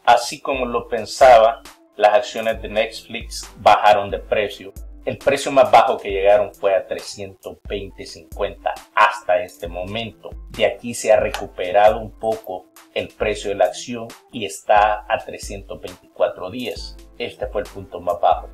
Así como lo pensaba, las acciones de Netflix bajaron de precio. El precio más bajo que llegaron fue a 320.50 hasta este momento. De aquí se ha recuperado un poco el precio de la acción y está a 324.10. Este fue el punto más bajo,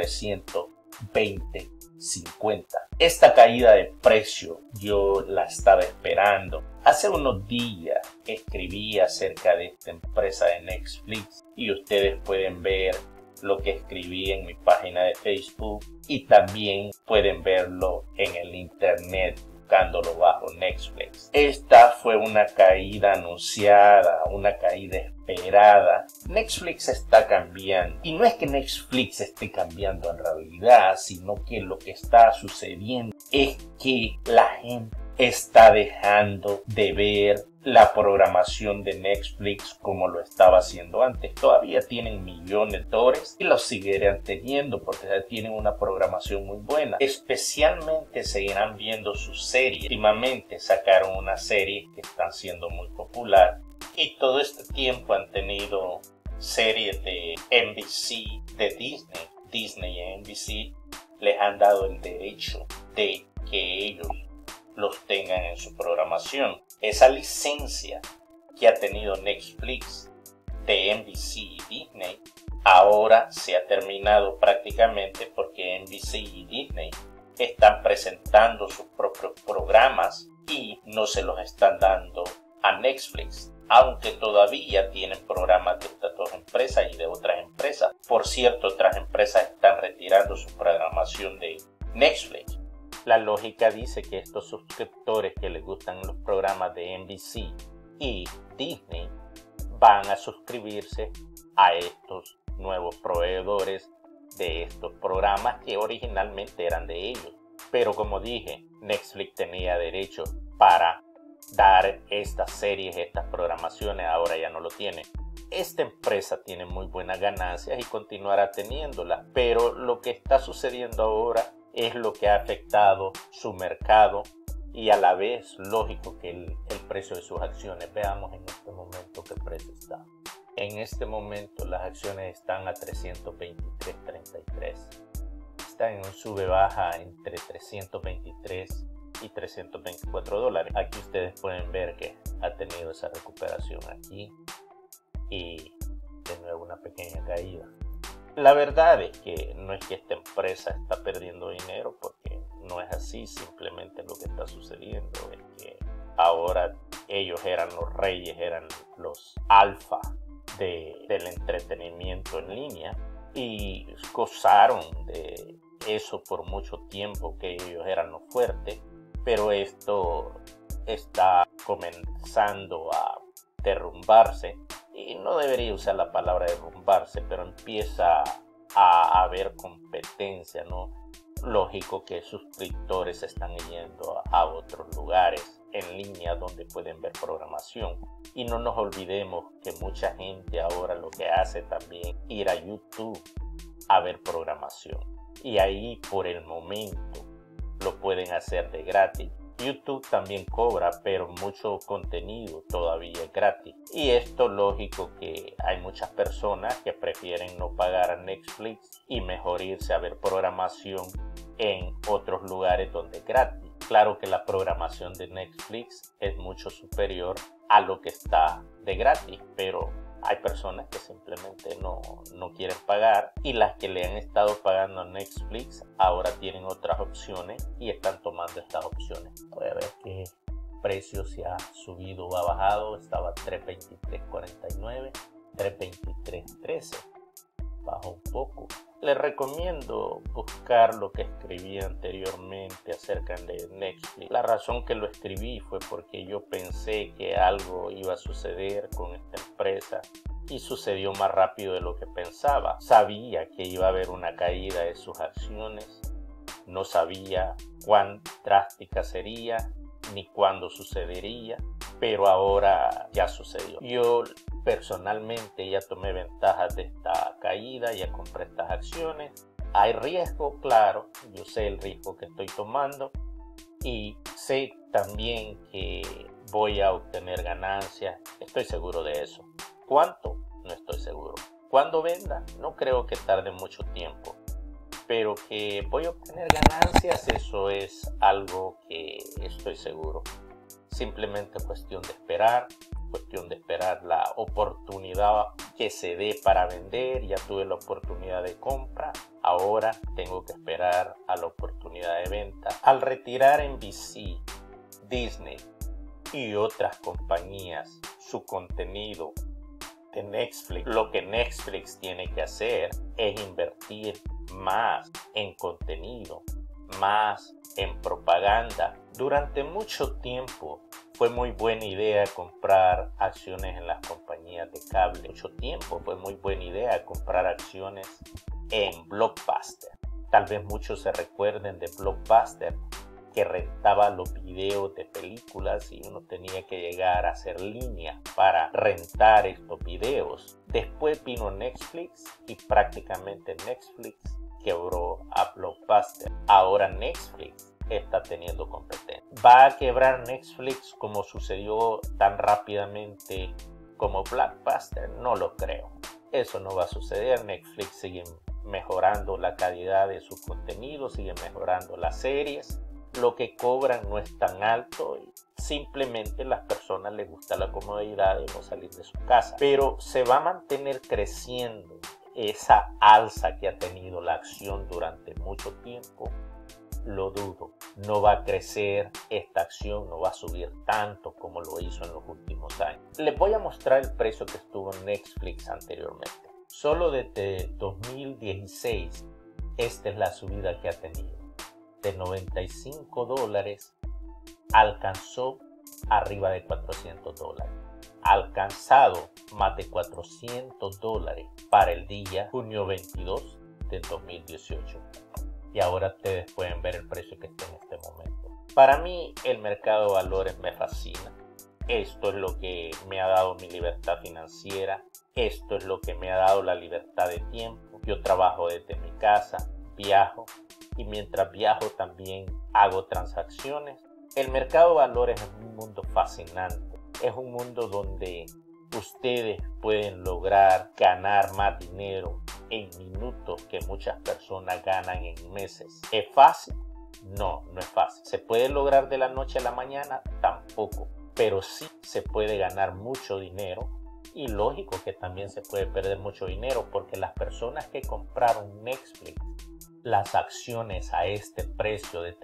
320.50. Esta caída de precio yo la estaba esperando. Hace unos días escribí acerca de esta empresa de Netflix y ustedes pueden ver lo que escribí en mi página de Facebook y también pueden verlo en el internet buscándolo bajo Netflix. Esta fue una caída anunciada, una caída esperada. Netflix está cambiando y no es que Netflix esté cambiando en realidad, sino que lo que está sucediendo es que la gente está dejando de ver la programación de Netflix como lo estaba haciendo antes. Todavía tienen millones de lectores y los seguirán teniendo porque tienen una programación muy buena. Especialmente seguirán viendo sus series. Últimamente sacaron una serie que están siendo muy popular y todo este tiempo han tenido series de NBC, de Disney. Disney y NBC les han dado el derecho de que ellos los tengan en su programación. Esa licencia que ha tenido Netflix de NBC y Disney ahora se ha terminado prácticamente porque NBC y Disney están presentando sus propios programas y no se los están dando a Netflix, aunque todavía tienen programas de estas dos empresas y de otras empresas. Por cierto, otras empresas están retirando su programación de Netflix. La lógica dice que estos suscriptores que les gustan los programas de NBC y Disney van a suscribirse a estos nuevos proveedores de estos programas que originalmente eran de ellos. Pero como dije, Netflix tenía derecho para dar estas series, estas programaciones, ahora ya no lo tiene. Esta empresa tiene muy buenas ganancias y continuará teniéndolas, pero lo que está sucediendo ahora es lo que ha afectado su mercado y a la vez lógico que el precio de sus acciones. Veamos en este momento qué precio está. En este momento las acciones están a 323.33. Están en un sube-baja entre 323 y 324 dólares. Aquí ustedes pueden ver que ha tenido esa recuperación aquí y de nuevo una pequeña caída. La verdad es que no es que esta empresa está perdiendo dinero, porque no es así. Simplemente lo que está sucediendo es que ahora ellos eran los reyes, eran los alfa del entretenimiento en línea y gozaron de eso por mucho tiempo, que ellos eran los fuertes, pero esto está comenzando a derrumbarse. Y no debería usar la palabra derrumbarse, pero empieza a haber competencia, ¿no? Lógico que suscriptores están yendo a otros lugares en línea donde pueden ver programación. Y no nos olvidemos que mucha gente ahora lo que hace también es ir a YouTube a ver programación. Y ahí por el momento lo pueden hacer de gratis. YouTube también cobra, pero mucho contenido todavía es gratis. Y esto lógico que hay muchas personas que prefieren no pagar a Netflix y mejor irse a ver programación en otros lugares donde es gratis. Claro que la programación de Netflix es mucho superior a lo que está de gratis, pero hay personas que simplemente no quieren pagar, y las que le han estado pagando a Netflix ahora tienen otras opciones y están tomando estas opciones. Voy a ver qué precio se ha subido o ha bajado. Estaba a 323.49, 323.13, bajó un poco. Les recomiendo buscar lo que escribí anteriormente acerca de Netflix. La razón que lo escribí fue porque yo pensé que algo iba a suceder con esta empresa y sucedió más rápido de lo que pensaba. Sabía que iba a haber una caída de sus acciones, no sabía cuán drástica sería ni cuándo sucedería, pero ahora ya sucedió. Yo personalmente ya tomé ventajas de esta caída, ya compré estas acciones. Hay riesgo, claro, yo sé el riesgo que estoy tomando y sé también que voy a obtener ganancias, estoy seguro de eso. ¿Cuánto? No estoy seguro. Cuando venda, no creo que tarde mucho tiempo, pero que voy a obtener ganancias, eso es algo que estoy seguro. Simplemente cuestión de esperar la oportunidad que se dé para vender. Ya tuve la oportunidad de compra, ahora tengo que esperar a la oportunidad de venta. Al retirar NBC, Disney y otras compañías su contenido de Netflix, lo que Netflix tiene que hacer es invertir más en contenido, más en propaganda. Durante mucho tiempo fue muy buena idea comprar acciones en las compañías de cable. Mucho tiempo fue muy buena idea comprar acciones en Blockbuster. Tal vez muchos se recuerden de Blockbuster, que rentaba los videos de películas y uno tenía que llegar a hacer línea para rentar estos videos. Después vino Netflix y prácticamente Netflix quebró a Blockbuster. Ahora Netflix está teniendo competencia. ¿Va a quebrar Netflix como sucedió tan rápidamente como Blockbuster? No lo creo. Eso no va a suceder. Netflix sigue mejorando la calidad de sus contenidos, sigue mejorando las series. Lo que cobran no es tan alto y simplemente a las personas les gusta la comodidad de no salir de su casa. Pero se va a mantener creciendo esa alza que ha tenido la acción durante mucho tiempo. Lo dudo. No va a crecer esta acción, no va a subir tanto como lo hizo en los últimos años. Les voy a mostrar el precio que estuvo en Netflix anteriormente. Solo desde 2016, esta es la subida que ha tenido. De $95 alcanzó arriba de $400. Alcanzado más de $400 para el día junio 22 de 2018. Y ahora ustedes pueden ver el precio que está en este momento. Para mí el mercado de valores me fascina. Esto es lo que me ha dado mi libertad financiera. Esto es lo que me ha dado la libertad de tiempo. Yo trabajo desde mi casa, viajo y mientras viajo también hago transacciones. El mercado de valores es un mundo fascinante. Es un mundo donde ustedes pueden lograr ganar más dinero en minutos que muchas personas ganan en meses. ¿Es fácil? No, no es fácil. ¿Se puede lograr de la noche a la mañana? Tampoco. Pero sí se puede ganar mucho dinero y lógico que también se puede perder mucho dinero porque las personas que compraron Netflix, las acciones a este precio de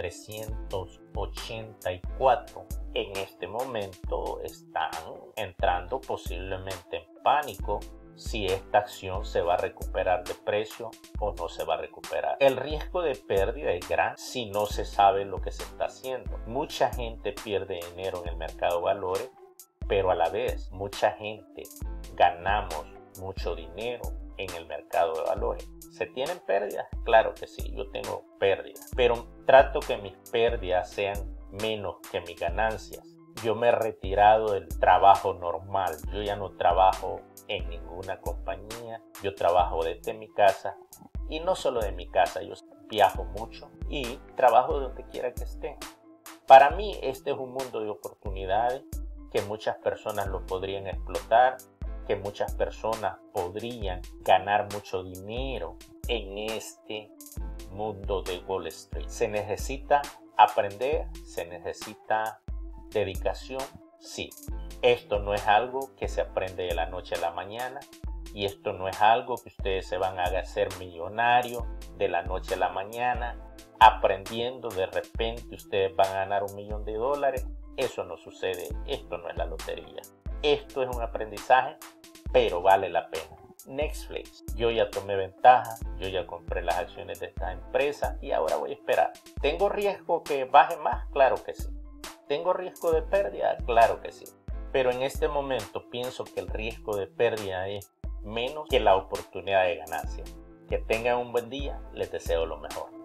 384 en este momento están entrando posiblemente en pánico si esta acción se va a recuperar de precio o no se va a recuperar. El riesgo de pérdida es grande si no se sabe lo que se está haciendo. Mucha gente pierde dinero en el mercado de valores, pero a la vez mucha gente ganamos mucho dinero en el mercado de valores. ¿Se tienen pérdidas? Claro que sí, yo tengo pérdidas, pero trato que mis pérdidas sean menos que mis ganancias. Yo me he retirado del trabajo normal, yo ya no trabajo en ninguna compañía, yo trabajo desde mi casa y no solo de mi casa, yo viajo mucho y trabajo de donde quiera que esté. Para mí este es un mundo de oportunidades que muchas personas lo podrían explotar, que muchas personas podrían ganar mucho dinero en este mundo de Wall Street. Se necesita aprender, se necesita dedicación, sí. Esto no es algo que se aprende de la noche a la mañana y esto no es algo que ustedes se van a hacer millonarios de la noche a la mañana aprendiendo. De repente ustedes van a ganar $1 millón. Eso no sucede, esto no es la lotería. Esto es un aprendizaje, pero vale la pena. Netflix, yo ya tomé ventaja, yo ya compré las acciones de esta empresa y ahora voy a esperar. ¿Tengo riesgo que baje más? Claro que sí. ¿Tengo riesgo de pérdida? Claro que sí. Pero en este momento pienso que el riesgo de pérdida es menos que la oportunidad de ganancia. Que tengan un buen día, les deseo lo mejor.